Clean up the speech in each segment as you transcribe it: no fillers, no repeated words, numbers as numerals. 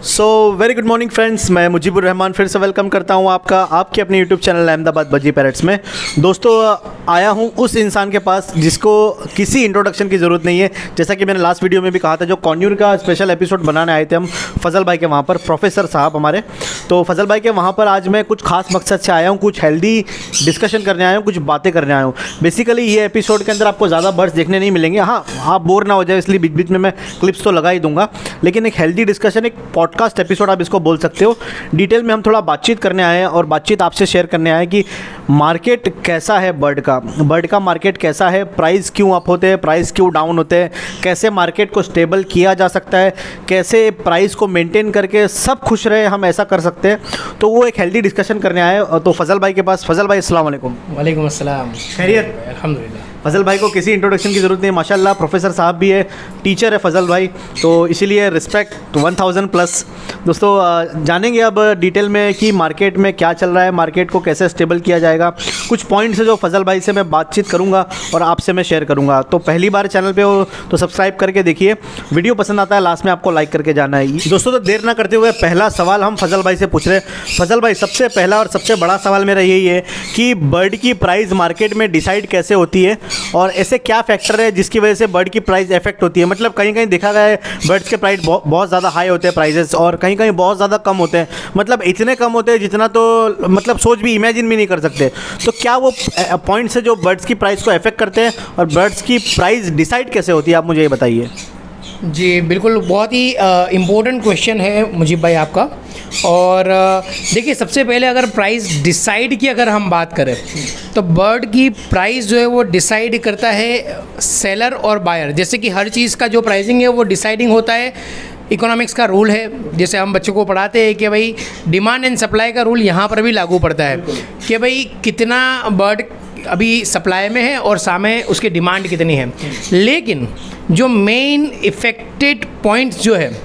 सो very good morning friends, मैं मुजीबुर रहमान फिर से वेलकम करता हूं आपका आपके अपने यूट्यूब चैनल अहमदाबाद बज्जी पैरेट्स में। दोस्तों आया हूं उस इंसान के पास जिसको किसी इंट्रोडक्शन की ज़रूरत नहीं है। जैसा कि मैंने लास्ट वीडियो में भी कहा था, जो कॉन्यूर का स्पेशल एपिसोड बनाने आए थे हम फजल भाई के वहाँ पर, प्रोफेसर साहब हमारे। तो फजल भाई के वहाँ पर आज मैं कुछ खास मकसद से आया हूँ, कुछ हेल्दी डिस्कशन करने आया हूँ, कुछ बातें करने आया हूँ। बेसिकली ये एपिसोड के अंदर आपको ज़्यादा वर्ड्स देखने नहीं मिलेंगे। हाँ, आप बोर ना हो जाए इसलिए बीच बीच में मैं क्लिप्स तो लगा ही दूंगा, लेकिन एक हेल्दी डिस्कशन, एक पॉडकास्ट एपिसोड आप इसको बोल सकते हो। डिटेल में हम थोड़ा बातचीत करने आए हैं और बातचीत आपसे शेयर करने आए कि मार्केट कैसा है, बर्ड का मार्केट कैसा है, प्राइस क्यों अप होते हैं, प्राइस क्यों डाउन होते हैं, कैसे मार्केट को स्टेबल किया जा सकता है, कैसे प्राइस को मेंटेन करके सब खुश रहे हम ऐसा कर सकते हैं। तो वो एक हेल्दी डिस्कशन करने आए तो फजल भाई के पास। फजल भाई अस्सलाम वालेकुम। वालेकुम अस्सलाम। खैरियत? अल्हम्दुलिल्लाह। फजल भाई को किसी इंट्रोडक्शन की ज़रूरत नहीं है, माशाल्लाह प्रोफेसर साहब भी है, टीचर है फजल भाई, तो इसीलिए रिस्पेक्ट 1000+। दोस्तों जानेंगे अब डिटेल में कि मार्केट में क्या चल रहा है, मार्केट को कैसे स्टेबल किया जाएगा। कुछ पॉइंट्स है जो फजल भाई से मैं बातचीत करूंगा और आपसे मैं शेयर करूंगा। तो पहली बार चैनल पे हो तो सब्सक्राइब करके देखिए, वीडियो पसंद आता है लास्ट में आपको लाइक करके जाना है। दोस्तों तो देर ना करते हुए पहला सवाल हम फजल भाई से पूछ रहे हैं। फजल भाई, सबसे पहला और सबसे बड़ा सवाल मेरा यही है कि बर्ड की प्राइस मार्केट में डिसाइड कैसे होती है और ऐसे क्या फैक्टर है जिसकी वजह से बर्ड की प्राइस इफेक्ट होती है। मतलब कहीं कहीं देखा गया है बर्ड्स के प्राइस बहुत ज़्यादा हाई होते हैं प्राइजेस, और कहीं कहीं बहुत ज़्यादा कम होते हैं। मतलब इतने कम होते हैं जितना तो मतलब सोच भी, इमेजिन भी नहीं कर सकते। तो क्या वो पॉइंट्स है जो बर्ड्स की प्राइस को इफेक्ट करते हैं और बर्ड्स की प्राइस डिसाइड कैसे होती है, आप मुझे ये बताइए। जी बिल्कुल, बहुत ही इम्पोर्टेंट क्वेश्चन है मुजीब भाई आपका। और देखिए, सबसे पहले अगर प्राइस डिसाइड की अगर हम बात करें तो बर्ड की प्राइस जो है वो डिसाइड करता है सेलर और बायर। जैसे कि हर चीज़ का जो प्राइसिंग है वो डिसाइडिंग होता है, इकोनॉमिक्स का रूल है। जैसे हम बच्चों को पढ़ाते हैं कि भाई डिमांड एंड सप्लाई का रूल यहाँ पर भी लागू पड़ता है कि भाई कितना बर्ड अभी सप्लाई में है और सामने उसकी डिमांड कितनी है। लेकिन जो मेन इफेक्टेड पॉइंट्स जो है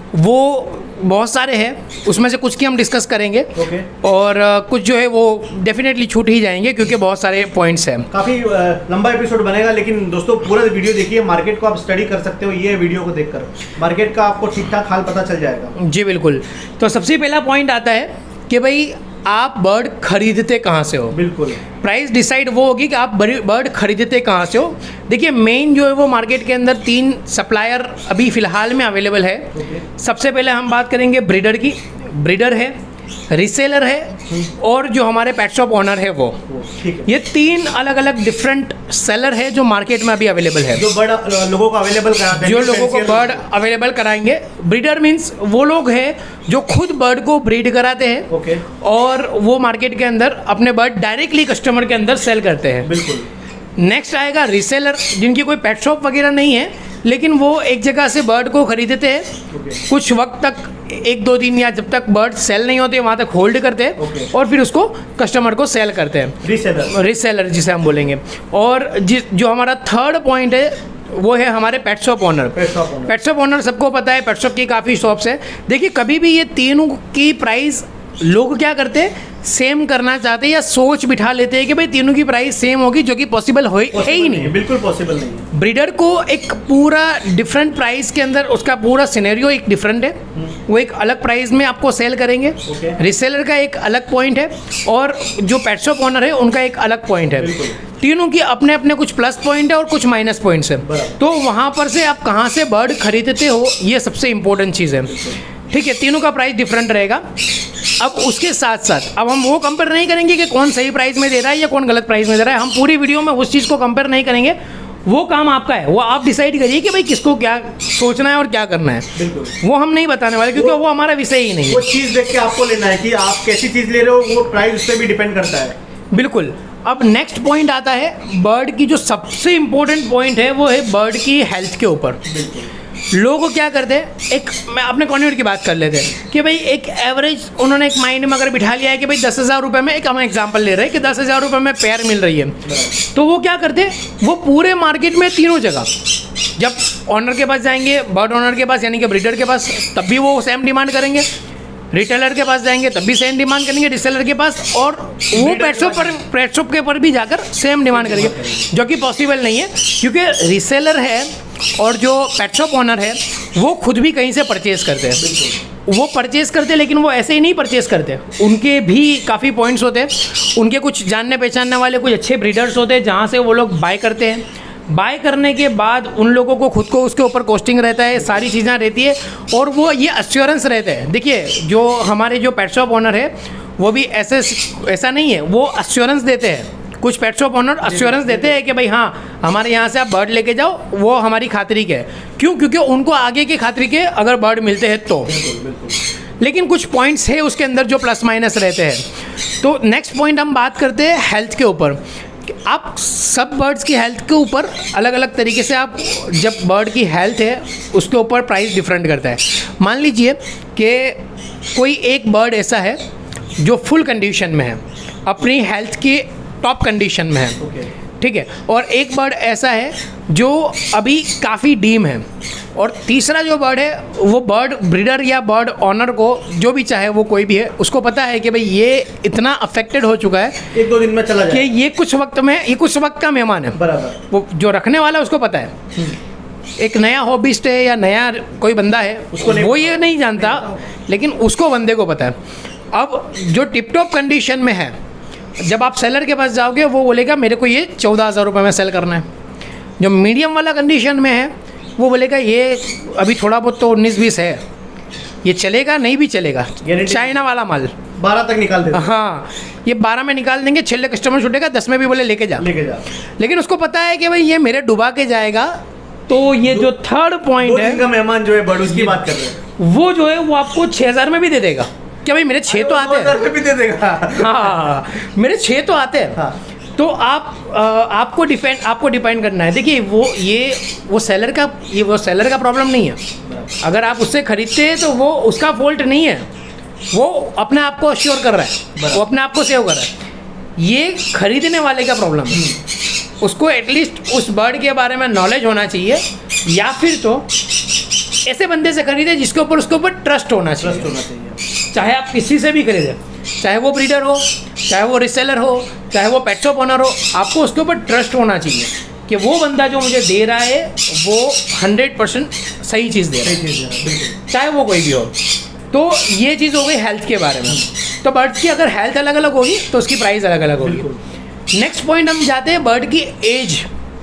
वो बहुत सारे हैं, उसमें से कुछ की हम डिस्कस करेंगे। और कुछ जो है वो डेफिनेटली छूट ही जाएंगे क्योंकि बहुत सारे पॉइंट्स हैं। काफ़ी लंबा एपिसोड बनेगा, लेकिन दोस्तों पूरा वीडियो देखिए। मार्केट को आप स्टडी कर सकते हो ये वीडियो को देखकर, मार्केट का आपको ठीक ठाक हाल पता चल जाएगा। जी बिल्कुल। तो सबसे पहला पॉइंट आता है कि भाई आप बर्ड खरीदते कहाँ से हो। बिल्कुल, प्राइस डिसाइड वो होगी कि आप बर्ड खरीदते कहाँ से हो। देखिए, मेन जो है वो मार्केट के अंदर 3 सप्लायर अभी फ़िलहाल में अवेलेबल है। सबसे पहले हम बात करेंगे ब्रीडर की। ब्रीडर है, रीसेलर है और जो हमारे पेट शॉप ओनर है वो। ये 3 अलग अलग डिफरेंट सेलर है जो मार्केट में अभी अवेलेबल है, जो बर्ड लोगों को अवेलेबल कराते हैं, जो लोगों को बर्ड अवेलेबल कराएंगे। ब्रीडर मीन्स वो लोग हैं जो खुद बर्ड को ब्रीड कराते हैं और वो मार्केट के अंदर अपने बर्ड डायरेक्टली कस्टमर के अंदर सेल करते हैं। बिल्कुल। नेक्स्ट आएगा रीसेलर, जिनकी कोई पेट शॉप वगैरह नहीं है लेकिन वो एक जगह से बर्ड को खरीदते हैं, कुछ वक्त तक 1-2 दिन या जब तक बर्ड सेल नहीं होते वहाँ तक होल्ड करते हैं और फिर उसको कस्टमर को सेल करते हैं। रीसेलर जिसे हम बोलेंगे। और जो हमारा थर्ड पॉइंट है वो है हमारे pet shop owner. Pet shop owner सबको पता है, पेट शॉप की काफ़ी शॉप्स है। देखिए, कभी भी ये तीनों की प्राइस लोग क्या करते हैं, सेम करना चाहते हैं या सोच बिठा लेते हैं कि भाई तीनों की प्राइस सेम होगी, जो कि पॉसिबल है ही नहीं। बिल्कुल पॉसिबल नहीं है। ब्रीडर को एक पूरा डिफरेंट प्राइस के अंदर उसका पूरा सिनेरियो एक डिफरेंट है, वो एक अलग प्राइस में आपको सेल करेंगे। रीसेलर का एक अलग पॉइंट है और जो पेट शॉप ओनर है उनका एक अलग पॉइंट है। तीनों की अपने अपने कुछ प्लस पॉइंट है और कुछ माइनस पॉइंट्स है। तो वहाँ पर से आप कहाँ से बर्ड खरीदते हो, ये सबसे इम्पोर्टेंट चीज़ है। ठीक है, तीनों का प्राइस डिफरेंट रहेगा। अब उसके साथ साथ अब हम वो कंपेयर नहीं करेंगे कि कौन सही प्राइस में दे रहा है या कौन गलत प्राइस में दे रहा है। हम पूरी वीडियो में उस चीज़ को कंपेयर नहीं करेंगे, वो काम आपका है, वो आप डिसाइड करिए कि भाई किसको क्या सोचना है और क्या करना है। बिल्कुल, वो हम नहीं बताने वाले क्योंकि वो हमारा विषय ही नहीं है। वो चीज़ देख के आपको लेना है कि आप कैसी चीज़ ले रहे हो, वो प्राइस उस पर भी डिपेंड करता है। बिल्कुल। अब नेक्स्ट पॉइंट आता है बर्ड की, जो सबसे इम्पोर्टेंट पॉइंट है वो है बर्ड की हेल्थ के ऊपर। लोग क्या करते हैं, एक मैं अपने कॉन्वेंट की बात कर लेते हैं कि भाई एक एवरेज उन्होंने एक माइंड में अगर बिठा लिया है कि भाई 10,000 रुपये में, एक हम एग्जांपल ले रहे हैं कि 10,000 रुपये में पेयर मिल रही है, तो वो क्या करते हैं, वो पूरे मार्केट में तीनों जगह जब ऑनर के पास जाएंगे, बर्ड ऑनर के पास यानी कि ब्रीडर के पास, तब भी वो सेम डिमांड करेंगे। रिटेलर के पास जाएंगे तब भी सेम डिमांड करेंगे, रीसेलर के पास, और वो पेट शॉप के पर भी जाकर सेम डिमांड करेंगे, जो कि पॉसिबल नहीं है क्योंकि रीसेलर है और जो पेट शॉप ओनर है वो खुद भी कहीं से परचेज़ करते हैं। वो परचेज़ करते हैं, लेकिन वो ऐसे ही नहीं परचेज़ करते, उनके भी काफ़ी पॉइंट्स होते हैं। उनके कुछ जानने पहचानने वाले कुछ अच्छे ब्रीडर्स होते हैं जहाँ से वो लोग बाय करते हैं। बाय करने के बाद उन लोगों को खुद को उसके ऊपर कॉस्टिंग रहता है, सारी चीज़ें रहती है, और वो ये एश्योरेंस रहते हैं। देखिए, जो हमारे जो पेट शॉप ओनर है वो भी ऐसा नहीं है, वो एश्योरेंस देते हैं। कुछ पेट शॉप ओनर एश्योरेंस देते हैं कि भाई हाँ, हमारे यहाँ से आप बर्ड लेके जाओ, वो हमारी खातिरी के है। क्यों? क्योंकि उनको आगे की खातिरी के अगर बर्ड मिलते हैं तो। लेकिन कुछ पॉइंट्स है उसके अंदर जो प्लस माइनस रहते हैं। तो नेक्स्ट पॉइंट हम बात करते हैं हेल्थ के ऊपर। आप सब बर्ड्स की हेल्थ के ऊपर अलग अलग तरीके से, आप जब बर्ड की हेल्थ है उसके ऊपर प्राइस डिफरेंट करता है। मान लीजिए कि कोई एक बर्ड ऐसा है जो फुल कंडीशन में है, अपनी हेल्थ की टॉप कंडीशन में है, ठीक है, और एक बर्ड ऐसा है जो अभी काफ़ी डीम है, और तीसरा जो बर्ड है वो बर्ड ब्रीडर या बर्ड ऑनर को, जो भी चाहे वो कोई भी है, उसको पता है कि भाई ये इतना अफेक्टेड हो चुका है 1-2 दिन में चला जाए, कि ये कुछ वक्त का मेहमान है। बराबर। वो जो रखने वाला है उसको पता है। एक नया हॉबिस्ट है या नया कोई बंदा है, वो ये नहीं जानता, लेकिन उसको बंदे को पता है। अब जो टिप टॉप कंडीशन में है, जब आप सेलर के पास जाओगे वो बोलेगा मेरे को ये 14,000 रुपये में सेल करना है। जो मीडियम वाला कंडीशन में है वो बोलेगा ये अभी थोड़ा बहुत तो 19-20 है, ये चलेगा, नहीं भी चलेगा, चाइना वाला माल 12 तक निकाल देते। हाँ, ये 12 में निकाल देंगे, छेल्ले कस्टमर छूटेगा, 10 में भी बोले लेके जा। लेकिन उसको पता है कि भाई ये मेरे डुबा के जाएगा। तो ये जो थर्ड पॉइंट है, का मेहमान जो है बर्ड, उसकी बात कर रहे हैं, वो जो है वो आपको 6,000 में भी दे देगा। क्या भाई मेरे 6 तो आते हैं, भी दे देगा। हाँ, मेरे 6 तो आते हैं। हाँ। तो आपको डिपेंड करना है। देखिए, वो सेलर का प्रॉब्लम नहीं है। अगर आप उससे खरीदते हैं तो वो उसका फॉल्ट नहीं है, वो अपने आप को अश्योर कर रहा है, वो अपने आप को सेव कर रहा है। ये खरीदने वाले का प्रॉब्लम है। उसको एटलीस्ट उस बर्ड के बारे में नॉलेज होना चाहिए, या फिर तो ऐसे बंदे से खरीदे जिसके ऊपर उसके ऊपर ट्रस्ट होना चाहिए। चाहे आप किसी से भी खरीदें, चाहे वो ब्रीडर हो, चाहे वो रिसेलर हो, चाहे वो पेट शॉप ओनर हो, आपको उसके ऊपर ट्रस्ट होना चाहिए कि वो बंदा जो मुझे दे रहा है वो 100% सही चीज़ दे रहा है, चाहे वो कोई भी हो। तो ये चीज़ हो गई हेल्थ के बारे में। तो बर्ड्स की अगर हेल्थ अलग अलग होगी तो उसकी प्राइस अलग अलग होगी। नेक्स्ट पॉइंट हम जाते हैं बर्ड की एज।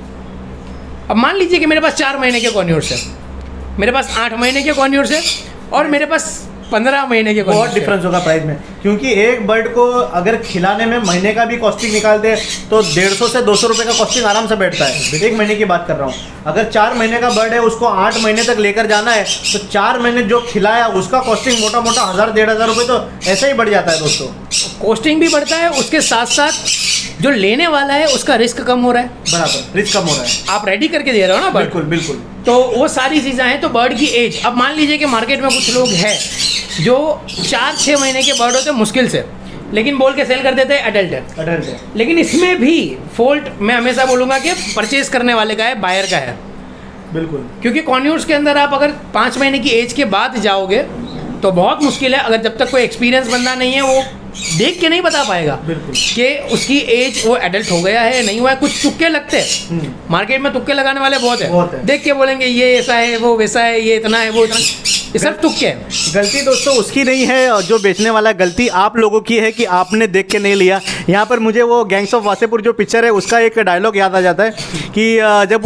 अब मान लीजिए कि मेरे पास 4 महीने के कॉन्यूर्स है, मेरे पास 8 महीने के कॉन्यूर्स है, और मेरे पास 15 महीने के। बहुत डिफरेंस होगा प्राइस में, क्योंकि एक बर्ड को अगर खिलाने में महीने का भी कॉस्टिंग निकालते हैं तो 150 से 200 रुपये का कॉस्टिंग आराम से बैठता है। 1 महीने की बात कर रहा हूँ। अगर 4 महीने का बर्ड है, उसको 8 महीने तक लेकर जाना है, तो 4 महीने जो खिलाया उसका कॉस्टिंग मोटा मोटा 1,000-1,500 रुपये तो ऐसे ही बढ़ जाता है दोस्तों। कॉस्टिंग भी बढ़ता है, उसके साथ साथ जो लेने वाला है उसका रिस्क कम हो रहा है। बराबर, रिस्क कम हो रहा है। आप रेडी करके दे रहे हो ना बर्ड। बिल्कुल बिल्कुल। तो वो सारी चीज़ें हैं। तो बर्ड की एज, अब मान लीजिए कि मार्केट में कुछ लोग हैं जो 4-6 महीने के बर्ड होते हैं मुश्किल से, लेकिन बोल के सेल कर देते हैं एडल्ट है। लेकिन इसमें भी फॉल्ट मैं हमेशा बोलूँगा कि परचेज करने वाले का है, बायर का है। बिल्कुल, क्योंकि कॉन्यूर्स के अंदर आप अगर 5 महीने की एज के बाद जाओगे तो बहुत मुश्किल है। अगर जब तक कोई एक्सपीरियंस बंदा नहीं है, वो देख के नहीं बता पाएगा कि उसकी एज वो एडल्ट हो गया है नहीं हुआ है। कुछ तुक्के लगते हैं, मार्केट में तुक्के लगाने वाले बहुत है। देख के बोलेंगे ये ऐसा है, वो वैसा है, ये इतना है, वो इतना, ये सब तुक्के हैं। गलती दोस्तों उसकी नहीं है जो बेचने वाला है, गलती आप लोगों की है कि आपने देख के नहीं लिया। यहाँ पर मुझे वो गैंग्स ऑफ वासेपुर जो पिक्चर है उसका एक डायलॉग याद आ जाता है कि जब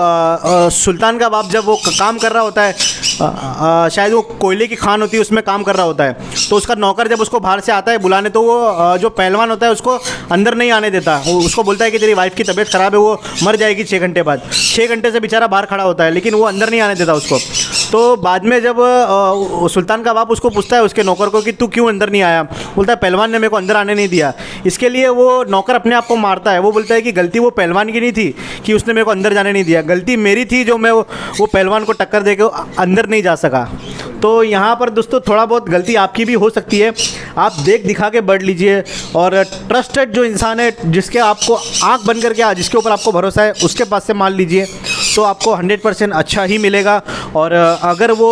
वो सुल्तान का बाप जब वो काम कर रहा होता है, शायद वो कोयले की खान होती है उसमें काम कर रहा होता है, तो उसका नौकर जब उसको बाहर से आता है बुलाने, तो वो जो पहलवान होता है उसको अंदर नहीं आने देता। वो उसको बोलता है कि तेरी वाइफ की तबीयत ख़राब है, वो मर जाएगी 6 घंटे बाद। 6 घंटे से बेचारा बाहर खड़ा होता है, लेकिन वो अंदर नहीं आने देता उसको। तो बाद में जब सुल्तान का बाप उसको पूछता है उसके नौकर को कि तू क्यों अंदर नहीं आया, बोलता है पहलवान ने मेरे को अंदर आने नहीं दिया। इसके लिए वो नौकर अपने आप को मारता है। वो बोलता है कि गलती वो पहलवान की नहीं थी कि उसने मेरे को अंदर जाने नहीं दिया, गलती मेरी थी जो मैं वो पहलवान को टक्कर दे के अंदर नहीं जा सका। तो यहाँ पर दोस्तों थोड़ा बहुत गलती आपकी भी हो सकती है। आप देख दिखा के बर्ड लीजिए, और ट्रस्टेड जो इंसान है जिसके आपको आंख बंद करके जिसके ऊपर आपको भरोसा है उसके पास से माल लीजिए, तो आपको 100% अच्छा ही मिलेगा। और अगर वो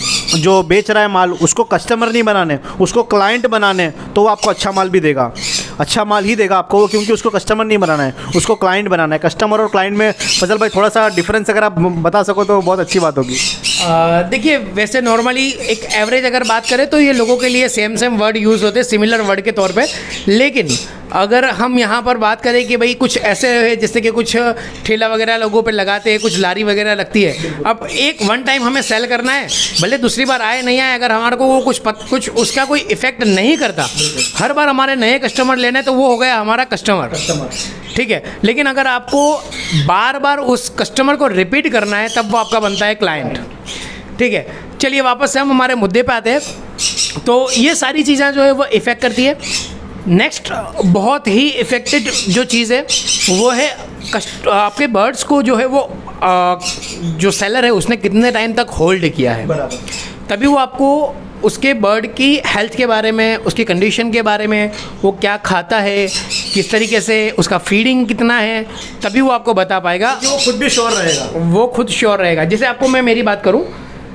जो बेच रहा है माल उसको कस्टमर नहीं बनाने, उसको क्लाइंट बनाने, तो वो आपको अच्छा माल भी देगा। अच्छा माल ही देगा आपको, क्योंकि उसको कस्टमर नहीं बनाना है, उसको क्लाइंट बनाना है। कस्टमर और क्लाइंट में फजल भाई थोड़ा सा डिफरेंस अगर आप बता सको तो बहुत अच्छी बात होगी। देखिए, वैसे नॉर्मली एक एवरेज अगर बात करें तो ये लोगों के लिए सेम वर्ड यूज़ होते हैं, सिमिलर वर्ड के तौर पे। लेकिन अगर हम यहाँ पर बात करें कि भाई कुछ ऐसे है जैसे कि कुछ ठेला वगैरह लोगों पे लगाते हैं, कुछ लारी वगैरह लगती है। अब एक वन टाइम हमें सेल करना है, भले दूसरी बार आए नहीं आए, अगर हमारे को वो कुछ उसका कोई इफेक्ट नहीं करता, हर बार हमारे नए कस्टमर लेने, तो वो हो गया हमारा कस्टमर, ठीक है। लेकिन अगर आपको बार बार उस कस्टमर को रिपीट करना है, तब वो आपका बनता है क्लाइंट, ठीक है। चलिए वापस से हम हमारे मुद्दे पे आते हैं। तो ये सारी चीज़ें जो है वो इफ़ेक्ट करती है। नेक्स्ट बहुत ही इफ़ेक्टेड जो चीज़ है वो है आपके बर्ड्स को जो है वो जो सेलर है उसने कितने टाइम तक होल्ड किया है, तभी वो आपको उसके बर्ड की हेल्थ के बारे में, उसकी कंडीशन के बारे में, वो क्या खाता है, किस तरीके से उसका फीडिंग कितना है, तभी वो आपको बता पाएगा। वो खुद भी श्योर रहेगा, वो खुद श्योर रहेगा। जैसे आपको मैं मेरी बात करूं,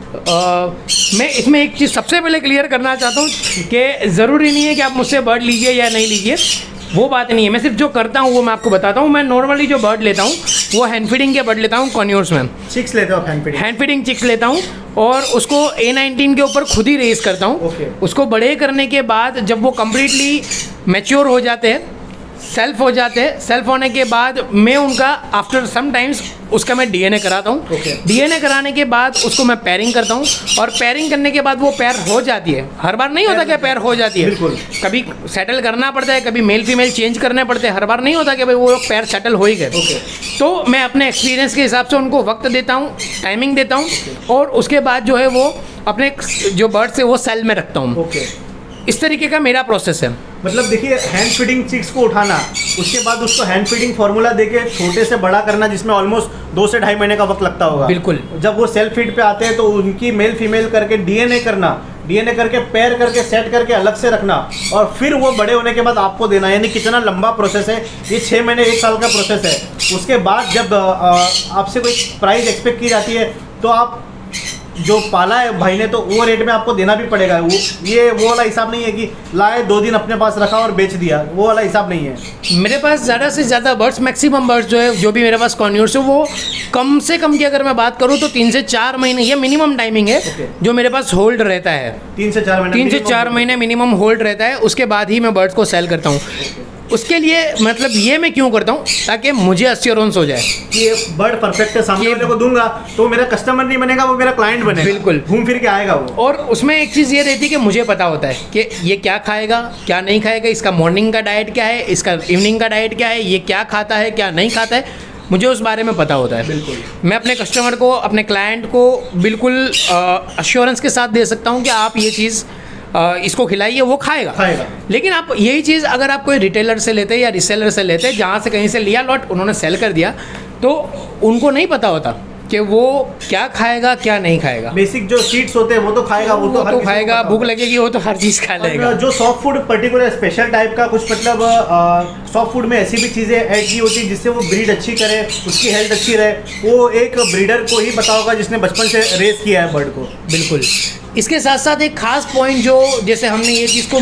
मैं इसमें एक चीज़ सबसे पहले क्लियर करना चाहता हूँ कि ज़रूरी नहीं है कि आप मुझसे बर्ड लीजिए या नहीं लीजिए, वो बात नहीं है। मैं सिर्फ जो करता हूँ वो मैं आपको बताता हूँ। मैं नॉर्मली जो बर्ड लेता हूँ वो हैंड फीडिंग के बर्ड लेता हूँ, कॉन्योर्स में चिक्स लेते हो आप? हैंड फीडिंग चिक्स लेता हूँ और उसको A19 के ऊपर खुद ही रेस करता हूँ। उसको बड़े करने के बाद जब वो कम्प्लीटली मैच्योर हो जाते हैं, सेल्फ हो जाते हैं, सेल्फ होने के बाद मैं उनका आफ्टर सम टाइम्स उसका मैं DNA कराता हूँ। DNA कराने के बाद उसको मैं पैरिंग करता हूँ, और पैरिंग करने के बाद वो पैर हो जाती है। हर बार नहीं होता कि पैर हो जाती है, कभी सेटल करना पड़ता है, कभी मेल फीमेल चेंज करने पड़ते हैं। हर बार नहीं होता कि भाई वो पैर सेटल हो ही गए। तो मैं अपने एक्सपीरियंस के हिसाब से उनको वक्त देता हूँ, टाइमिंग देता हूँ, और उसके बाद जो है वो अपने जो बर्ड से वो सेल में रखता हूँ। इस तरीके का मेरा प्रोसेस है। मतलब देखिए, हैंड फीडिंग चिक्स को उठाना, उसके बाद उसको हैंड फीडिंग फार्मूला देके छोटे से बड़ा करना, जिसमें ऑलमोस्ट 2 से 2.5 महीने का वक्त लगता होगा। बिल्कुल। जब वो सेल्फ फीड पे आते हैं तो उनकी मेल फीमेल करके DNA करना, DNA करके पैर करके सेट करके अलग से रखना, और फिर वो बड़े होने के बाद आपको देना। यानी कितना लंबा प्रोसेस है ये, 6 महीने 1 साल का प्रोसेस है। उसके बाद जब आपसे कोई प्राइस एक्सपेक्ट की जाती है तो आप जो पाला है भाई ने, तो वो रेट में आपको देना भी पड़ेगा। वो वाला हिसाब नहीं है कि लाए 2 दिन अपने पास रखा और बेच दिया, वो वाला हिसाब नहीं है। मेरे पास ज़्यादा से ज़्यादा बर्ड्स, मैक्सिमम बर्ड्स जो है, जो भी मेरे पास कॉन्योर्स है, वो कम से कम की अगर मैं बात करूँ तो 3 से 4 महीने ये मिनिमम टाइमिंग है जो मेरे पास होल्ड रहता है। 3 से 4 महीने, 3 से 4 महीने मिनिमम होल्ड रहता है। उसके बाद ही मैं बर्ड्स को सेल करता हूँ। उसके लिए मतलब ये मैं क्यों करता हूँ, ताकि मुझे एश्योरेंस हो जाए कि ये बर्ड परफेक्ट है, सामने वाले को दूंगा तो मेरा कस्टमर नहीं बनेगा, वो मेरा क्लाइंट बनेगा। बिल्कुल, घूम फिर के आएगा वो। और उसमें एक चीज़ ये रहती है कि मुझे पता होता है कि ये क्या खाएगा, क्या नहीं खाएगा, इसका मॉर्निंग का डाइट क्या है, इसका इवनिंग का डाइट क्या है, ये क्या खाता है, क्या नहीं खाता है, मुझे उस बारे में पता होता है। बिल्कुल। मैं अपने कस्टमर को, अपने क्लाइंट को बिल्कुल अश्योरेंस के साथ दे सकता हूँ कि आप ये चीज़ इसको खिलाइए, वो खाएगा। लेकिन आप यही चीज़ अगर आप कोई रिटेलर से लेते हैं या रिसेलर से लेते हैं, जहाँ से कहीं से लिया लॉट, उन्होंने सेल कर दिया, तो उनको नहीं पता होता कि वो क्या खाएगा क्या नहीं खाएगा। बेसिक जो सीड्स होते हैं वो तो खाएगा, वो तो खाएगा, भूख लगेगी वो तो हर चीज़ खा लेगा। जो soft food particular special type का कुछ, मतलब सॉफ्ट फूड में ऐसी भी चीज़ें ऐड की होती है जिससे वो ब्रीड अच्छी करे, उसकी हेल्थ अच्छी रहे, वो एक ब्रीडर को ही पता होगा जिसने बचपन से रेस किया है बर्ड को। बिल्कुल। इसके साथ साथ एक खास पॉइंट, जो जैसे हमने ये चीज़ को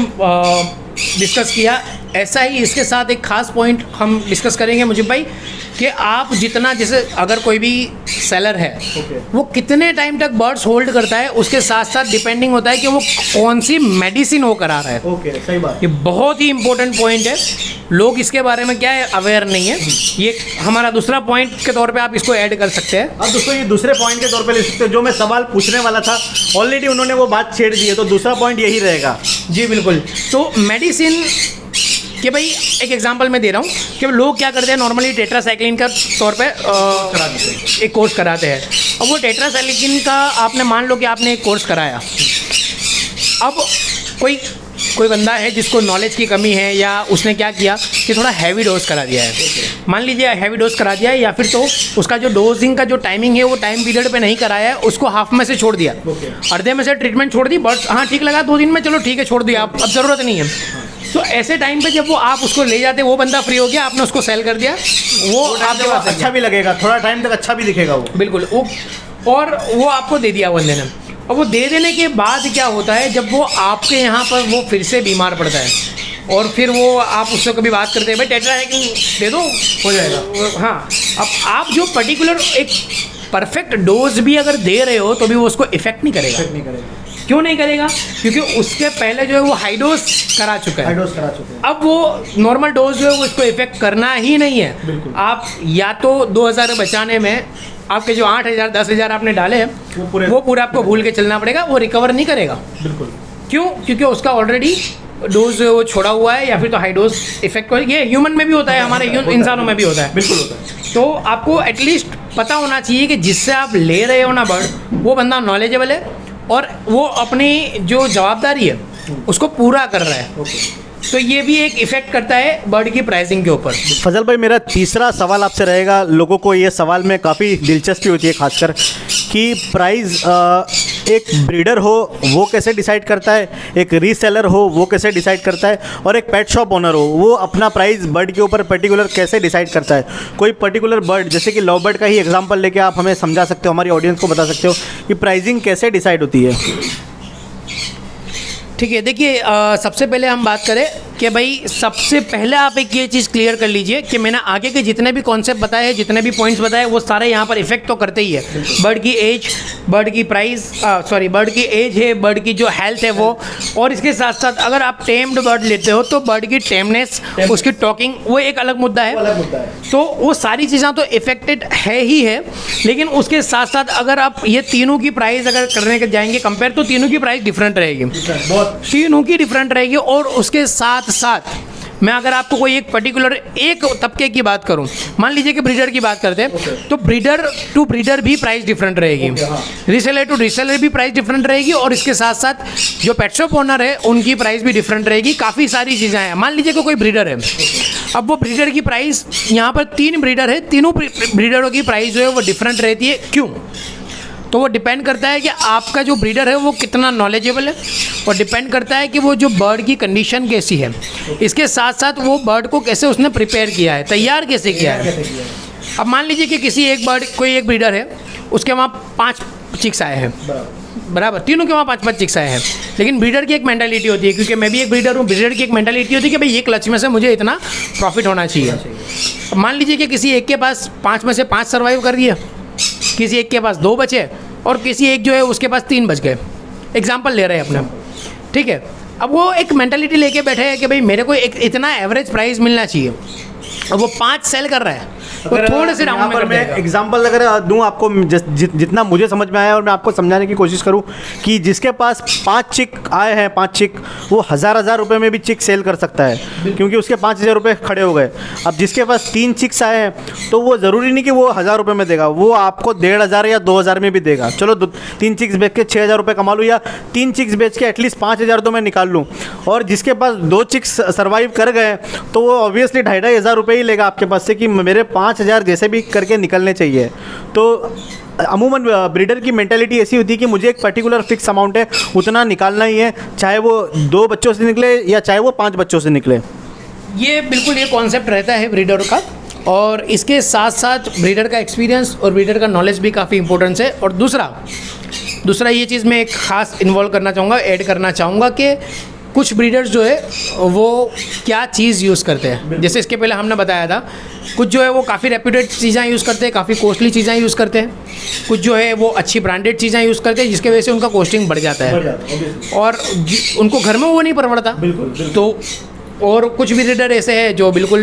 डिस्कस किया, ऐसा ही इसके साथ एक खास पॉइंट हम डिस्कस करेंगे मुझे भाई, कि आप जितना, जैसे अगर कोई भी सेलर है वो कितने टाइम तक बर्ड्स होल्ड करता है, उसके साथ साथ डिपेंडिंग होता है कि वो कौन सी मेडिसिन वो करा रहा है। सही बात। ये बहुत ही इंपॉर्टेंट पॉइंट है, लोग इसके बारे में क्या है, अवेयर नहीं है। ये हमारा दूसरा पॉइंट के तौर पे आप इसको ऐड कर सकते हैं। अब दोस्तों ये दूसरे पॉइंट के तौर पे ले सकते हैं, जो मैं सवाल पूछने वाला था ऑलरेडी उन्होंने वो बात छेड़ दी है, तो दूसरा पॉइंट यही रहेगा। जी बिल्कुल। तो मेडिसिन कि भाई एक एग्जांपल मैं दे रहा हूँ कि लोग क्या करते हैं, नॉर्मली टेट्रासाइक्लिन का तौर पे एक कोर्स कराते हैं। अब वो टेट्रासाइक्लिन का आपने मान लो कि आपने एक कोर्स कराया, अब कोई बंदा है जिसको नॉलेज की कमी है, या उसने क्या किया कि थोड़ा हैवी डोज करा दिया है, मान लीजिए हैवी डोज करा दिया है, या फिर तो उसका जो डोजिंग का जो टाइमिंग है वो टाइम पीरियड पे नहीं कराया है, उसको हाफ में से छोड़ दिया, अर्धे में से ट्रीटमेंट छोड़ दी, बट हाँ ठीक लगा 2 दिन में, चलो ठीक है छोड़ दिया, अब ज़रूरत नहीं है। तो ऐसे टाइम पे जब वो आप उसको ले जाते, वो बंदा फ्री हो गया, आपने उसको सेल कर दिया, वो आपके पास अच्छा भी लगेगा, थोड़ा टाइम तक अच्छा भी दिखेगा वो। बिल्कुल। और वो आपको दे दिया बंदे ने, और वो दे देने के बाद क्या होता है, जब वो आपके यहाँ पर वो फिर से बीमार पड़ता है और फिर वो आप उससे कभी बात करते हैं भाई टेट्रा हैकिंग दे दो, हो जाएगा। हाँ, अब आप जो पर्टिकुलर एक परफेक्ट डोज भी अगर दे रहे हो तो भी वो उसको इफेक्ट नहीं करेगा। क्यों नहीं करेगा? क्योंकि उसके पहले जो है वो हाई डोज करा चुका है। अब वो नॉर्मल डोज जो है वो इसको इफेक्ट करना ही नहीं है। आप या तो 2000 बचाने में आपके जो 8000 10,000 आपने डाले हैं वो पूरा आपको भूल के चलना पड़ेगा, वो रिकवर नहीं करेगा। बिल्कुल। क्यों? क्योंकि उसका ऑलरेडी डोज जो है वो छोड़ा हुआ है, या फिर तो हाई डोज इफेक्ट। ये ह्यूमन में भी होता है, हमारे इंसानों में भी होता है। बिल्कुल होता है। तो आपको एटलीस्ट पता होना चाहिए कि जिससे आप ले रहे हो ना बर्ड, वो बंदा नॉलेजेबल है और वो अपनी जो जवाबदारी है उसको पूरा कर रहा है। तो ये भी एक इफेक्ट करता है बर्ड की प्राइसिंग के ऊपर। फजल भाई, मेरा तीसरा सवाल आपसे रहेगा। लोगों को ये सवाल में काफ़ी दिलचस्पी होती है, खासकर कि प्राइस एक ब्रीडर हो वो कैसे डिसाइड करता है, एक रीसेलर हो वो कैसे डिसाइड करता है, और एक पेट शॉप ओनर हो वो अपना प्राइस बर्ड के ऊपर पर्टिकुलर कैसे डिसाइड करता है। कोई पर्टिकुलर बर्ड, जैसे कि लव बर्ड का ही एग्जांपल लेके आप हमें समझा सकते हो, हमारी ऑडियंस को बता सकते हो कि प्राइसिंग कैसे डिसाइड होती है। ठीक है, देखिए सबसे पहले हम बात करें कि भाई सबसे पहले आप एक ये चीज़ क्लियर कर लीजिए कि मैंने आगे के जितने भी कॉन्सेप्ट बताए हैं, जितने भी पॉइंट्स बताए, वो सारे यहाँ पर इफेक्ट तो करते ही है। बर्ड की एज, बर्ड की प्राइस, बर्ड की एज है, बर्ड की जो हेल्थ है वो, और इसके साथ साथ अगर आप टेम्ड बर्ड लेते हो तो बर्ड की टेमनेस, उसकी टॉकिंग, वो एक अलग मुद्दा है। तो वो सारी चीज़ें तो इफेक्टेड है ही है, लेकिन उसके साथ साथ अगर आप ये तीनों की प्राइस अगर करने के जाएंगे कंपेयर, तो तीनों की प्राइस डिफरेंट रहेगी, तीनों की डिफरेंट रहेगी। और उसके साथ साथ मैं अगर आपको कोई एक पर्टिकुलर एक तबके की बात करूं, मान लीजिए कि ब्रीडर की बात करते हैं, तो ब्रीडर टू ब्रीडर भी प्राइस डिफरेंट रहेगी, रीसेलर टू रीसेलर भी प्राइस डिफरेंट रहेगी, और इसके साथ साथ जो पेट शॉप ओनर है उनकी प्राइस भी डिफरेंट रहेगी। काफ़ी सारी चीज़ें हैं। मान लीजिए कि कोई ब्रीडर है, अब वो ब्रीडर की प्राइस, यहाँ पर 3 ब्रीडर है, तीनों ब्रीडरों की प्राइस जो है वो डिफरेंट रहती है। क्यों? तो वो डिपेंड करता है कि आपका जो ब्रीडर है वो कितना नॉलेजेबल है, और डिपेंड करता है कि वो जो बर्ड की कंडीशन कैसी है, इसके साथ साथ वो बर्ड को कैसे उसने प्रिपेयर किया है, तैयार कैसे किया है। अब मान लीजिए कि किसी एक बर्ड, कोई एक ब्रीडर है, उसके वहाँ 5 चिक्स आए हैं, बराबर, तीनों के वहाँ 5-5 चिक्स आए हैं, लेकिन ब्रीडर की एक मेंटालिटी होती है, क्योंकि मैं भी एक ब्रीडर हूँ, ब्रीडर की एक मेंटालिटी होती है कि भाई ये क्लच में से मुझे इतना प्रॉफिट होना चाहिए। अब मान लीजिए कि किसी एक के पास 5 में से 5 सर्वाइव कर दिया, किसी एक के पास 2 बचे, और किसी एक जो है उसके पास 3 बच गए। एग्जाम्पल ले रहे हैं अपने, ठीक है। अब वो एक मेंटालिटी लेके बैठे हैं कि भाई मेरे को एक इतना एवरेज प्राइस मिलना चाहिए, और वो 5 सेल कर रहा है, तो थोड़े से डाउन में कर देगा। एग्जाम्पल अगर दूं आपको, जितना मुझे समझ में आया और मैं आपको समझाने की कोशिश करूं, कि जिसके पास 5 चिक आए हैं, 5 चिक, वो 1000 रुपये में भी चिक सेल कर सकता है, क्योंकि उसके 5000 रुपये खड़े हो गए। अब जिसके पास 3 चिक्स आए हैं, तो वो ज़रूरी नहीं कि वो 1000 रुपये में देगा, वो आपको 1500 या 2000 में भी देगा। चलो 3 चिक्स बेच के 6000 रुपये कमा लूँ, या 3 चिक्स बेच के एटलीस्ट 5000 तो मैं निकाल लूँ। और जिसके पास 2 चिक्स सर्वाइव कर गए, तो वो ऑब्वियसली 2500 रुपये ही लेगा आपके पास से, कि मेरे 5000 जैसे भी करके निकलने चाहिए। तो अमूमन ब्रीडर की मेंटालिटी ऐसी होती है कि मुझे एक पर्टिकुलर फिक्स अमाउंट है, उतना निकालना ही है, चाहे वो 2 बच्चों से निकले या चाहे वो 5 बच्चों से निकले। ये बिल्कुल ये कॉन्सेप्ट रहता है ब्रीडर का, और इसके साथ साथ ब्रीडर का एक्सपीरियंस और ब्रीडर का नॉलेज भी काफ़ी इंपॉर्टेंस है। और दूसरा ये चीज़ मैं एक ख़ास इन्वॉल्व करना चाहूँगा, ऐड करना चाहूँगा कि कुछ ब्रीडर्स जो है वो क्या चीज़ यूज़ करते हैं। जैसे इसके पहले हमने बताया था, कुछ जो है वो काफ़ी रेप्यूटेड चीज़ें यूज़ करते हैं, काफ़ी कॉस्टली चीज़ें यूज़ करते हैं, कुछ जो है वो अच्छी ब्रांडेड चीज़ें यूज़ करते हैं, जिसके वजह से उनका कॉस्टिंग बढ़ जाता है, और उनको घर में वो नहीं परवड़ता। तो और कुछ ब्रीडर ऐसे हैं जो बिल्कुल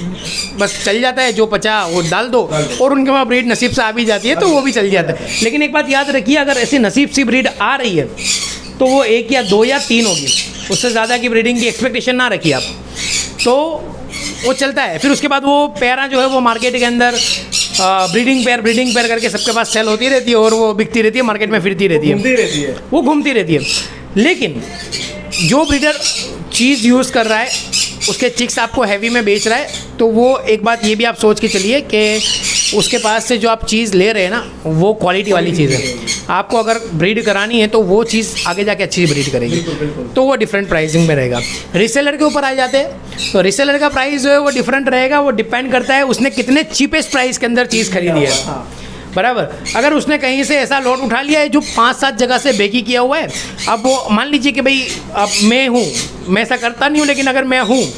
बस चल जाता है, जो पचा वो डाल दो, और उनके वहाँ ब्रीड नसीब से आ भी जाती है तो वो भी चल जाता है। लेकिन एक बात याद रखिए, अगर ऐसी नसीब सी ब्रीड आ रही है तो वो 1 या 2 या 3 होगी, उससे ज़्यादा की ब्रीडिंग की एक्सपेक्टेशन ना रखिए आप, तो वो चलता है। फिर उसके बाद वो पैरा जो है वो मार्केट के अंदर ब्रीडिंग पेयर करके सबके पास सेल होती रहती है, और वो बिकती रहती है, मार्केट में फिरती रहती है, वो घूमती रहती है। लेकिन जो ब्रीडर चीज़ यूज़ कर रहा है, उसके चिक्स आपको हैवी में बेच रहा है, तो वो एक बात ये भी आप सोच के चलिए कि उसके पास से जो आप चीज़ ले रहे हैं ना, वो क्वालिटी वाली चीज़ है। आपको अगर ब्रीड करानी है तो वो चीज़ आगे जाके अच्छी ब्रीड करेगी, तो वो डिफरेंट प्राइसिंग में रहेगा। रीसेलर के ऊपर आ जाते हैं, तो रीसेलर का प्राइस जो है वो डिफरेंट रहेगा, वो डिपेंड करता है उसने कितने चीपेस्ट प्राइस के अंदर चीज़ खरीदी है। बराबर। अगर उसने कहीं से ऐसा लोड उठा लिया है जो 5-7 जगह से बेकी किया हुआ है, अब वो मान लीजिए कि भाई अब मैं हूँ, मैं ऐसा करता नहीं हूँ, लेकिन अगर मैं हूँ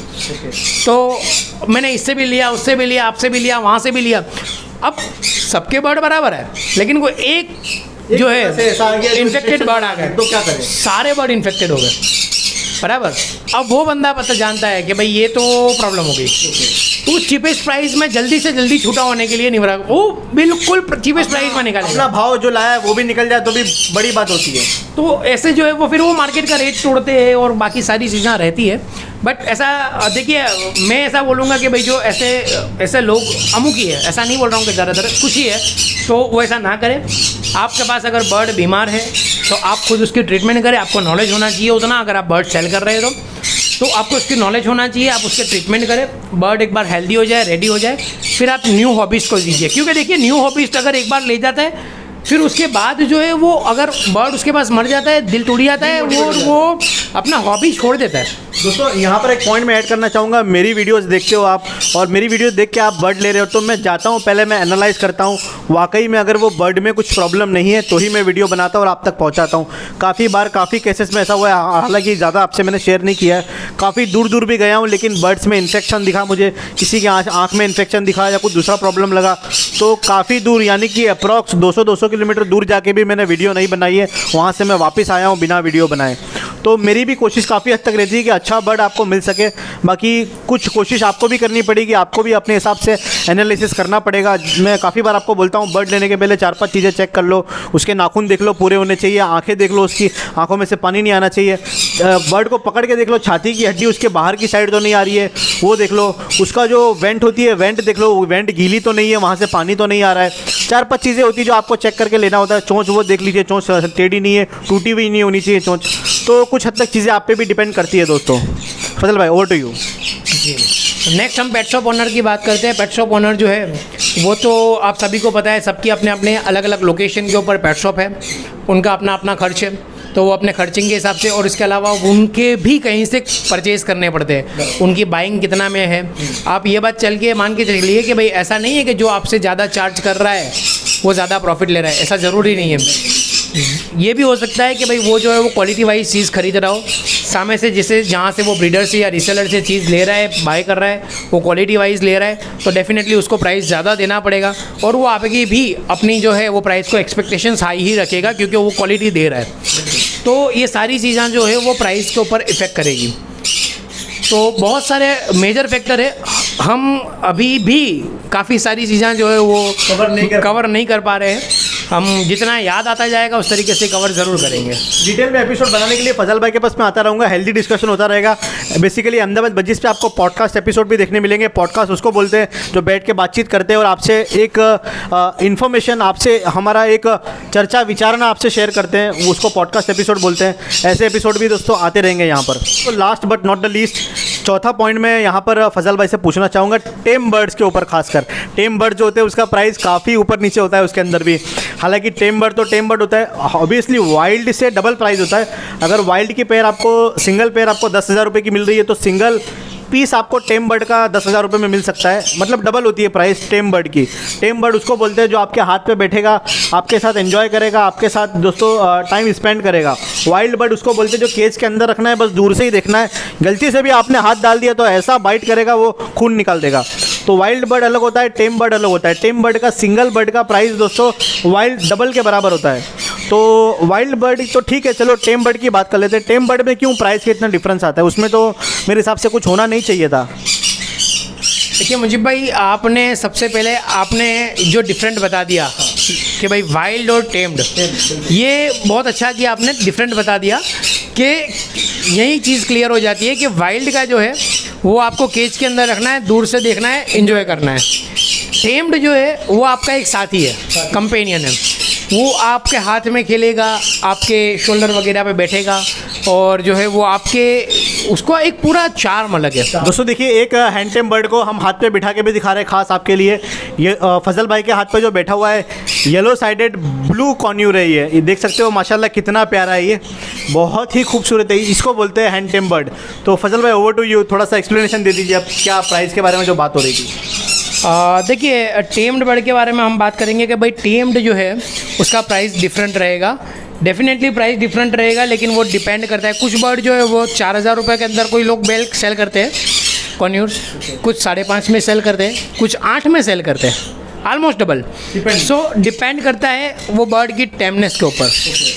तो मैंने इससे भी लिया, उससे भी लिया, आपसे भी लिया, वहाँ से भी लिया। अब सबके बर्ड बराबर है, लेकिन वो एक जो है इन्फेक्टेड बर्ड आ गए तो क्या करें? सारे बर्ड इन्फेक्टेड हो गए, बराबर। अब वो बंदा पता जानता है कि भाई ये तो प्रॉब्लम हो गई, तो चीपेस्ट प्राइस में जल्दी से जल्दी छूटा होने के लिए नहीं रहा, वो बिल्कुल चीपेस्ट प्राइस में निकालेगा। अपना भाव जो लाया है वो भी निकल जाए तो भी बड़ी बात होती है। तो ऐसे जो है वो फिर वो मार्केट का रेट तोड़ते हैं और बाकी सारी चीज़ें रहती है। बट ऐसा देखिए, मैं ऐसा बोलूँगा कि भाई जो ऐसे लोग अमुक ही है, ऐसा नहीं बोल रहा हूँ कि ज़्यादातर कुछ ही है, तो वो ऐसा ना करें। आपके पास अगर बर्ड बीमार है तो आप खुद उसकी ट्रीटमेंट करें, आपको नॉलेज होना चाहिए उतना। अगर आप बर्ड सेल कर रहे हो तो आपको उसकी नॉलेज होना चाहिए, आप उसके ट्रीटमेंट करें, बर्ड एक बार हेल्दी हो जाए, रेडी हो जाए, फिर आप न्यू हॉबीज़ को दीजिए। क्योंकि देखिए न्यू हॉबीज़ अगर एक बार ले जाता है, फिर उसके बाद जो है वो अगर बर्ड उसके पास मर जाता है, दिल टूट जाता है, वो अपना हॉबी छोड़ देता है। दोस्तों यहाँ पर एक पॉइंट मैं ऐड करना चाहूँगा, मेरी वीडियोस देखते हो आप और मेरी वीडियो देख के आप बर्ड ले रहे हो, तो मैं जाता हूँ पहले मैं एनालाइज करता हूँ वाकई में अगर वो बर्ड में कुछ प्रॉब्लम नहीं है तो ही मैं वीडियो बनाता हूँ और आप तक पहुँचाता हूँ। काफ़ी बार काफ़ी केसेस में ऐसा हुआ है, हालांकि ज़्यादा आपसे मैंने शेयर नहीं किया है, काफ़ी दूर दूर भी गया हूँ, लेकिन बर्ड्स में इन्फेक्शन दिखा, मुझे किसी की आँख में इन्फेक्शन दिखा या कुछ दूसरा प्रॉब्लम लगा, तो काफ़ी दूर यानी कि अप्रॉक्स 200 किलोमीटर दूर जाके भी मैंने वीडियो नहीं बनाई है, वहाँ से मैं वापस आया हूँ बिना वीडियो बनाए। तो मेरी भी कोशिश काफ़ी हद तक रहती है कि अच्छा बर्ड आपको मिल सके। बाकी कुछ कोशिश आपको भी करनी पड़ेगी, आपको भी अपने हिसाब से एनालिसिस करना पड़ेगा। मैं काफ़ी बार आपको बोलता हूँ बर्ड लेने के पहले 4-5 चीज़ें चेक कर लो, उसके नाखून देख लो पूरे होने चाहिए, आंखें देख लो, उसकी आंखों में से पानी नहीं आना चाहिए, बर्ड को पकड़ के देख लो, छाती की हड्डी उसके बाहर की साइड तो नहीं आ रही है वो देख लो, उसका जो वेंट होती है वेंट देख लो, वेंट गीली तो नहीं है, वहाँ से पानी तो नहीं आ रहा है। 4-5 चीज़ें होती है जो आपको चेक करके लेना होता है। चोंच वो देख लीजिए, चोंच टेढ़ी नहीं है, टूटी हुई नहीं होनी चाहिए चोंच। तो कुछ हद तक चीज़ें आप पे भी डिपेंड करती है दोस्तों। फजल भाई ओवर टू यू। जी, नेक्स्ट हम पेट शॉप ओनर की बात करते हैं। पेट शॉप ओनर जो है वो तो आप सभी को पता है, सबकी अपने अपने अलग अलग लोकेशन के ऊपर पेट शॉप है, उनका अपना अपना खर्च है, तो वो अपने खर्चिंग के हिसाब से और इसके अलावा उनके भी कहीं से परचेज़ करने पड़ते हैं, उनकी बाइंग कितना में है। आप ये बात चल के मान के चलिए कि भाई ऐसा नहीं है कि जो आपसे ज़्यादा चार्ज कर रहा है वो ज़्यादा प्रॉफिट ले रहा है, ऐसा ज़रूरी नहीं है। ये भी हो सकता है कि भाई वो जो है वो क्वालिटी वाइज चीज़ खरीद रहा हो, सामने से जिसे जहाँ से वो ब्रीडर से या रीसेलर से चीज़ ले रहा है, बाय कर रहा है, वो क्वालिटी वाइज ले रहा है, तो डेफिनेटली उसको प्राइस ज़्यादा देना पड़ेगा और वो आपकी भी अपनी जो है वो प्राइस को एक्सपेक्टेशंस हाई ही रखेगा क्योंकि वो क्वालिटी दे रहा है। तो ये सारी चीज़ें जो है वो प्राइस के ऊपर इफ़ेक्ट करेगी। तो बहुत सारे मेजर फैक्टर है, हम अभी भी काफ़ी सारी चीज़ें जो है वो कवर नहीं कर पा रहे हैं। हम जितना याद आता जाएगा उस तरीके से कवर ज़रूर करेंगे। डिटेल में एपिसोड बनाने के लिए फजल भाई के पास मैं आता रहूँगा, हेल्दी डिस्कशन होता रहेगा। बेसिकली अहमदाबाद बजीज पे आपको पॉडकास्ट एपिसोड भी देखने मिलेंगे। पॉडकास्ट उसको बोलते हैं जो बैठ के बातचीत करते हैं और आपसे एक इन्फॉर्मेशन, आपसे हमारा एक चर्चा विचारना आपसे शेयर करते हैं, उसको पॉडकास्ट एपिसोड बोलते हैं। ऐसे एपिसोड भी दोस्तों आते रहेंगे यहाँ पर। तो last but not the least, चौथा पॉइंट मैं यहाँ पर फजल भाई से पूछना चाहूँगा टेम बर्ड्स के ऊपर। खासकर टेम बर्ड जो होते हैं उसका प्राइस काफ़ी ऊपर नीचे होता है उसके अंदर भी। हालांकि टेम बर्ड तो टेम बर्ड होता है, ऑब्वियसली वाइल्ड से डबल प्राइस होता है। अगर वाइल्ड की पेयर आपको, सिंगल पेयर आपको 10,000 रुपये की मिल रही है तो सिंगल पीस आपको टेम बर्ड का 10,000 रुपये में मिल सकता है, मतलब डबल होती है प्राइस टेम बर्ड की। टेम बर्ड उसको बोलते हैं जो आपके हाथ पे बैठेगा, आपके साथ एंजॉय करेगा, आपके साथ दोस्तों टाइम स्पेंड करेगा। वाइल्ड बर्ड उसको बोलते हैं जो केज के अंदर रखना है, बस दूर से ही देखना है, गलती से भी आपने हाथ डाल दिया तो ऐसा बाइट करेगा वो खून निकाल देगा। तो वाइल्ड बर्ड अलग होता है, टेम बर्ड अलग होता है। टेम बर्ड का सिंगल बर्ड का प्राइस दोस्तों वाइल्ड डबल के बराबर होता है। तो वाइल्ड बर्ड तो ठीक है, चलो टेम बर्ड की बात कर लेते हैं। टेम बर्ड में क्यों प्राइस का इतना डिफरेंस आता है? उसमें तो मेरे हिसाब से कुछ होना नहीं चाहिए था। देखिए मुजीब भाई, आपने सबसे पहले आपने जो डिफरेंट बता दिया कि भाई वाइल्ड और टेम्ड, ये बहुत अच्छा किया आपने, डिफरेंट बता दिया कि यही चीज़ क्लियर हो जाती है कि वाइल्ड का जो है वो आपको केज के अंदर रखना है, दूर से देखना है, एंजॉय करना है। टेम्ड जो है वो आपका एक साथी है, कंपेनियन है, वो आपके हाथ में खेलेगा, आपके शोल्डर वगैरह पे बैठेगा और जो है वो आपके, उसको एक पूरा चार्म अलग है। दोस्तों देखिए, एक हैंड टेम बर्ड को हम हाथ पे बिठा के भी दिखा रहे हैं खास आपके लिए। ये फजल भाई के हाथ पे जो बैठा हुआ है येलो साइडेड ब्लू कॉन्यूर है, ये देख सकते हो माशाल्लाह कितना प्यारा है, ये बहुत ही खूबसूरत है। इसको बोलते हैं हैंड टेम बर्ड। तो फजल भाई ओवर टू यू, थोड़ा सा एक्सप्लेनेशन दे दीजिए अब क्या प्राइस के बारे में जो बात हो रही थी। देखिए टेम्ड बर्ड के बारे में हम बात करेंगे कि भाई टेम्ड जो है उसका प्राइस डिफरेंट रहेगा, डेफिनेटली प्राइस डिफरेंट रहेगा, लेकिन वो डिपेंड करता है। कुछ बर्ड जो है वो 4,000 रुपये के अंदर कोई लोग बेल सेल करते हैं कॉन्यूर्स, कुछ 5.5 में सेल करते हैं, कुछ 8 में सेल करते हैं, ऑलमोस्ट डबल। सो डिपेंड करता है वो बर्ड की टेमनेस के ऊपर।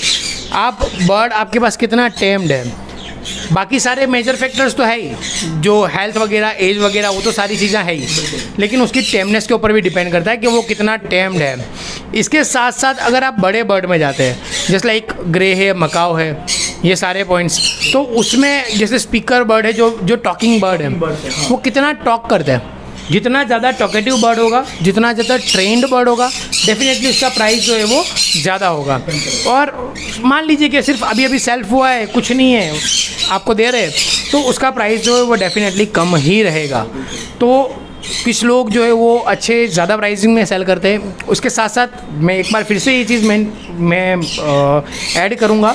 आप बर्ड आपके पास कितना टेम्ड है, बाकी सारे मेजर फैक्टर्स तो है ही, जो हेल्थ वगैरह, एज वगैरह, वो तो सारी चीज़ें है ही, लेकिन उसकी टेमनेस के ऊपर भी डिपेंड करता है कि वो कितना टेम्ड है। इसके साथ साथ अगर आप बड़े बर्ड में जाते हैं, जैसे लाइक ग्रे है, मकाओ है, ये सारे पॉइंट्स, तो उसमें जैसे स्पीकर बर्ड है, जो टॉकिंग बर्ड है, वो कितना टॉक करता है। जितना ज़्यादा टॉकेटिव बर्ड होगा, जितना ज़्यादा ट्रेंड बर्ड होगा, डेफिनेटली उसका प्राइस जो है वो ज़्यादा होगा। और मान लीजिए कि सिर्फ अभी अभी सेल्फ हुआ है, कुछ नहीं है, आपको दे रहे, तो उसका प्राइस जो है वो डेफिनेटली कम ही रहेगा। तो कुछ लोग जो है वो अच्छे ज़्यादा प्राइसिंग में सेल करते हैं। उसके साथ साथ मैं एक बार फिर से ये चीज़ मैं ऐड करूँगा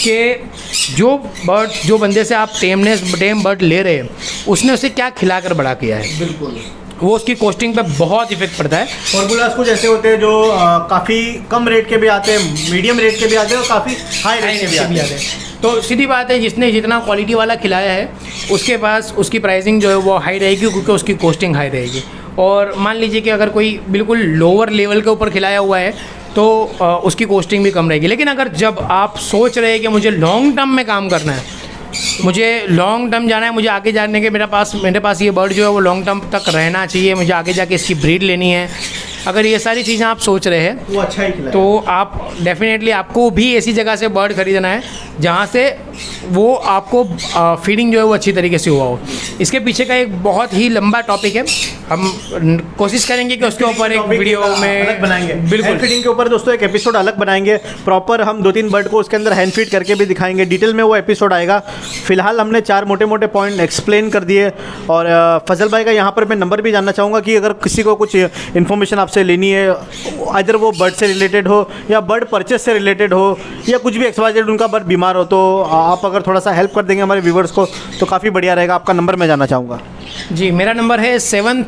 कि जो बंदे से आप टेम बर्ड ले रहे हैं, उसने उसे क्या खिलाकर बड़ा किया है, बिल्कुल वो उसकी कॉस्टिंग पे बहुत इफेक्ट पड़ता है। फॉर्मूलाज कुछ ऐसे होते हैं जो काफ़ी कम रेट के भी आते हैं, मीडियम रेट के भी आते हैं और काफ़ी हाई रेट के भी आते हैं। तो सीधी बात है, जिसने जितना क्वालिटी वाला खिलाया है उसके पास उसकी प्राइसिंग जो है वो हाई रहेगी, क्योंकि उसकी कॉस्टिंग हाई रहेगी। और मान लीजिए कि अगर कोई बिल्कुल लोअर लेवल के ऊपर खिलाया हुआ है तो उसकी कॉस्टिंग भी कम रहेगी। लेकिन अगर जब आप सोच रहे हैं कि मुझे लॉन्ग टर्म में काम करना है, मुझे लॉन्ग टर्म जाना है, मुझे आगे जाने के मेरे पास ये बर्ड जो है वो लॉन्ग टर्म तक रहना चाहिए, मुझे आगे जाके इसकी ब्रीड लेनी है, अगर ये सारी चीज़ें आप सोच रहे हैं, वो अच्छा ही खिलाए, तो आप डेफिनेटली आपको भी ऐसी जगह से बर्ड खरीदना है जहाँ से वो आपको फीडिंग जो है वो अच्छी तरीके से हुआ हो। इसके पीछे का एक बहुत ही लंबा टॉपिक है, हम कोशिश करेंगे कि उसके ऊपर एक वीडियो में अलग बनाएंगे। बिल्कुल, फीडिंग के ऊपर दोस्तों एक एपिसोड अलग बनाएंगे, प्रॉपर हम 2-3 बर्ड को उसके अंदर हैंड फीड करके भी दिखाएंगे, डिटेल में वो एपिसोड आएगा। फिलहाल हमने 4 मोटे मोटे पॉइंट एक्सप्लेन कर दिए। और फजल भाई का यहाँ पर मैं नंबर भी जानना चाहूँगा कि अगर किसी को कुछ इन्फॉर्मेशन आपसे लेनी है, अदर वो बर्ड से रिलेटेड हो या बर्ड परचेस से रिलेटेड हो या कुछ भी XYZ उनका बर्ड बीमार हो, तो आप अगर थोड़ा सा हेल्प कर देंगे हमारे व्यूवर्स को तो काफ़ी बढ़िया रहेगा। आपका नंबर मैं जानना चाहूँगा। जी, मेरा नंबर है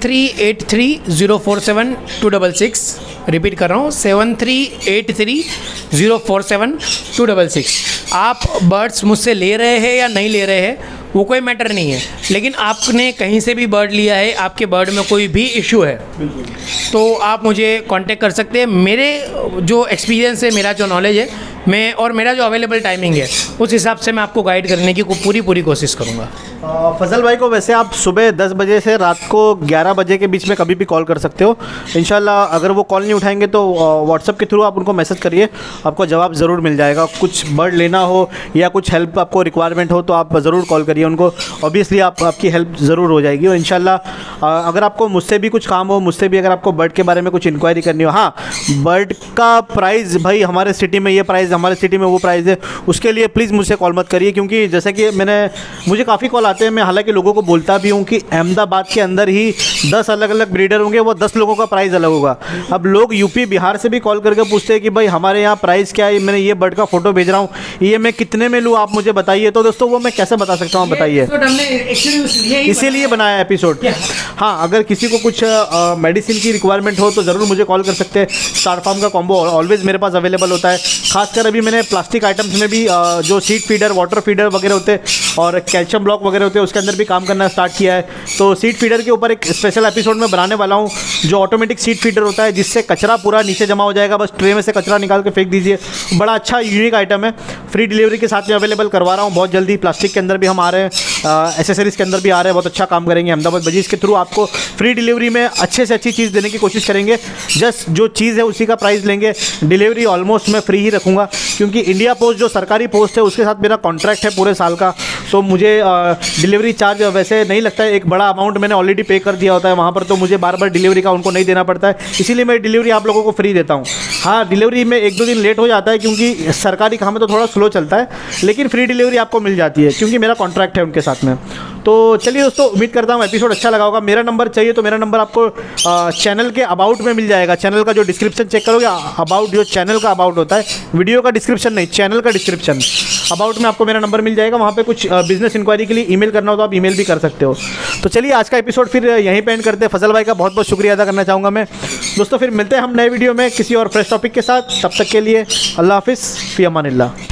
7383047266। रिपीट कर रहा हूँ, 7383047266। आप बर्ड्स मुझसे ले रहे हैं या नहीं ले रहे हैं वो कोई मैटर नहीं है, लेकिन आपने कहीं से भी बर्ड लिया है, आपके बर्ड में कोई भी इशू है तो आप मुझे कांटेक्ट कर सकते हैं। मेरे जो एक्सपीरियंस है, मेरा जो नॉलेज है, मैं और मेरा जो अवेलेबल टाइमिंग है, उस हिसाब से मैं आपको गाइड करने की पूरी कोशिश करूँगा। फजल भाई को वैसे आप सुबह 10 बजे से रात को 11 बजे के बीच में कभी भी कॉल कर सकते हो इंशाल्लाह। अगर वो कॉल नहीं उठाएंगे तो व्हाट्सअप के थ्रू आप उनको मैसेज करिए, आपको जवाब ज़रूर मिल जाएगा। कुछ बर्ड लेना हो या कुछ हेल्प आपको रिक्वायरमेंट हो तो आप ज़रूर कॉल करिए उनको, ऑब्वियसली आपकी हेल्प ज़रूर हो जाएगी। और इंशाल्लाह अगर आपको मुझसे भी कुछ काम हो, मुझसे भी अगर आपको बर्ड के बारे में कुछ इंक्वायरी करनी हो, हाँ बर्ड का प्राइस भाई हमारे सिटी में ये प्राइस, हमारे सिटी में वो प्राइस है, उसके लिए प्लीज़ मुझसे कॉल मत करिए, क्योंकि जैसे कि मुझे काफ़ी कॉल आते हैं, मैं हालांकि लोगों को बोलता भी हूँ कि अहमदाबाद के अंदर ही 10 अलग अलग ब्रीडर होंगे, वो 10 लोगों का प्राइस अलग होगा। अब लोग यूपी बिहार से भी कॉल करके पूछते हैं कि भाई हमारे यहाँ प्राइस क्या है, मैंने ये बर्ड का फोटो भेज रहा हूँ, ये मैं कितने में लूँ, आप मुझे बताइए। तो दोस्तों वो मैं कैसे बता सकता हूँ, बताइए, इसीलिए बनाया एपिसोड। हाँ, अगर किसी को कुछ मेडिसिन की रिक्वायरमेंट हो तो ज़रूर मुझे कॉल कर सकते हैं। स्टार फार्म का कॉम्बो ऑलवेज मेरे पास अवेलेबल होता है, खासकर अभी मैंने प्लास्टिक आइटम्स में भी जो सीड फीडर, वाटर फीडर वगैरह होते हैं और कैल्शियम ब्लॉक वगैरह होते हैं, उसके अंदर भी काम करना स्टार्ट किया है। तो सीड फीडर के ऊपर एक स्पेशल एपिसोड में बनाने वाला हूँ, जो ऑटोमेटिक सीड फीडर होता है, जिससे कचरा पूरा नीचे जमा हो जाएगा, बस ट्रे में से कचरा निकाल के फेंक दीजिए। बड़ा अच्छा यूनिक आइटम है, फ्री डिलीवरी के साथ में अवेलेबल करवा रहा हूँ बहुत जल्दी। प्लास्टिक के अंदर भी हम आ रहे हैं, एसेसरीज़ के अंदर भी आ रहे हैं, बहुत अच्छा काम करेंगे। अहमदाबाद बजीज़ के थ्रू आपको फ्री डिलीवरी में अच्छे से अच्छी चीज़ देने की कोशिश करेंगे। जस्ट जो चीज़ है उसी का प्राइस लेंगे, डिलीवरी ऑलमोस्ट मैं फ्री ही रखूँगा, क्योंकि इंडिया पोस्ट जो सरकारी पोस्ट है उसके साथ मेरा कॉन्ट्रैक्ट है पूरे साल का, तो मुझे डिलीवरी चार्ज वैसे नहीं लगता है। एक बड़ा अमाउंट मैंने ऑलरेडी पे कर दिया होता है वहाँ पर, तो मुझे बार बार डिलीवरी का उनको नहीं देना पड़ता है, इसीलिए मैं डिलीवरी आप लोगों को फ्री देता हूँ। हाँ, डिलीवरी में 1-2 दिन लेट हो जाता है क्योंकि सरकारी काम में तो थोड़ा स्लो चलता है, लेकिन फ्री डिलीवरी आपको मिल जाती है क्योंकि मेरा कॉन्ट्रैक्ट है उनके साथ में। तो चलिए दोस्तों, उम्मीद करता हूँ एपिसोड अच्छा लगा होगा। मेरा नंबर चाहिए तो मेरा नंबर आपको चैनल के अबाउट में मिल जाएगा। चैनल का जो डिस्क्रिप्शन चेक करोगे, अबाउट जो चैनल का अबाउट होता है, वीडियो का डिस्क्रिप्शन नहीं, चैनल का डिस्क्रिप्शन, अबाउट में आपको मेरा नंबर मिल जाएगा। वहाँ पे कुछ बिजनेस इंक्वायरी के लिए ईमेल करना हो तो आप ईमेल भी कर सकते हो। तो चलिए आज का एपिसोड फिर यहीं पे एंड करते हैं। फजल भाई का बहुत बहुत शुक्रिया अदा करना चाहूँगा मैं। दोस्तों फिर मिलते हैं हम नए वीडियो में किसी और फ्रेश टॉपिक के साथ। तब तक के लिए अल्लाह हाफिज़, फ़ी अमानिल्लाह।